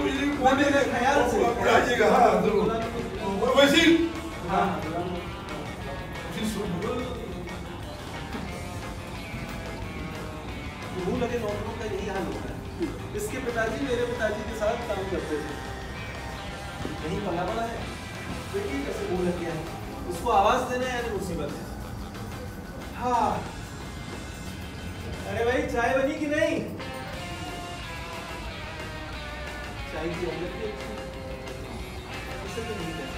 मेरे ख्याल से उड़ाइएगा। हाँ जरूर वैसे मुंह लगे नौकरों का यही हाल होता है। इसके पिताजी मेरे पिताजी के साथ काम करते थे, यही पला बड़ा है। देखिए कैसे मुंह लग गया है, उसको आवाज देना है तो मुसीबत है। हाँ अरे भाई चाय बनी कि नहीं? चाय की औरत भी अच्छी इसे तो नहीं कहते।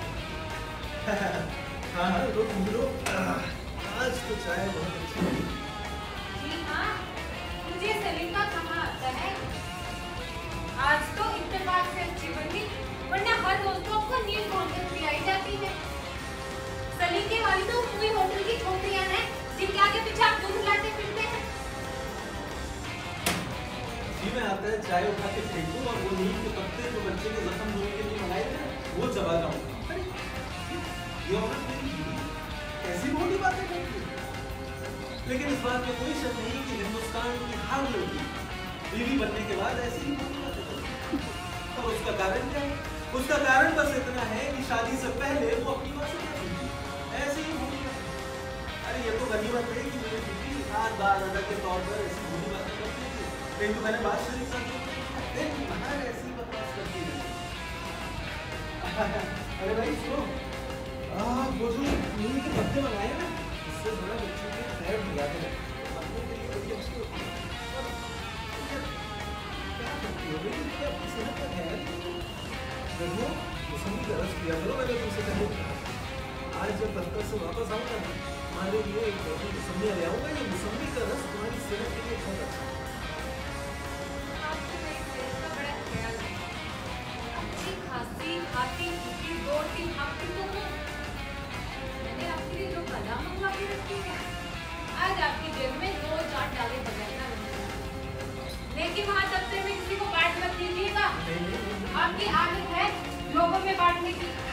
हाँ हाँ लो तुम लो, आज तो चाय बहुत अच्छी है। जी हाँ, मुझे सलीम का खाना आता है। आज तो इत्तेफाक से अच्छी बनी, वरना हर रोज तो आपको नींद तोड़कर पिलाई जाती है। सलीम के वाली तो पूरी होटल की छोकरियां हैं, जिनके आगे पीछे आप दूध लाते फिरते हैं। जी मैं आता है चाय उठा के फेंकूं और वो नीम के पत्ते जो बच्चे के जख्म धोने के लिए मंगाए थे वो चबा जाऊं। ये औरत मेरी कैसी मोटी बातें करती है। लेकिन इस बात में कोई शक नहीं कि हिंदुस्तान की हर लड़की बीवी बनने के बाद ऐसी ही मोटी बातें करती है। और उसका कारण क्या है? उसका कारण बस इतना है कि शादी से पहले वो अपनी बात से करती थी ऐसे ही मोटी बातें। अरे ये तो गनीमत है कि मेरी बीवी रात बार अदा के तौर पर ऐसी मोटी बातें करती थी। नहीं तो मैंने बात शरीफ समझी ऐसी बकवास करती है। अरे भाई सुनो, वो जो नीम के पत्ते मंगाए ना, इससे थोड़ा बच्चों के पैर भिगाते हैं, पत्तों के लिए बड़ी अच्छी होती है। क्या करती हो बेटी, क्या अपनी सेहत का ख्याल नहीं? देखो मौसमी का रस पिया करो, मैंने तुमसे पहले कहा। आज जब दफ्तर से वापस आऊंगा ना, तुम्हारे लिए एक बोतल मौसमी ले आऊंगा। ये मौसमी का रस तुम्हारी सेहत के लिए बहुत अच्छा है। अच्छी खासी खाती पीती 2-3 हफ्ते तो हो। मैंने आपके लिए जो बादाम मंगवा के रखी है, आज आपकी जेब में 2-4 डाले बगैर ना रहेंगे। लेकिन वहाँ दफ्तर में किसी को बांट मत दीजिएगा। आपकी आदत है लोगों में बांटने की।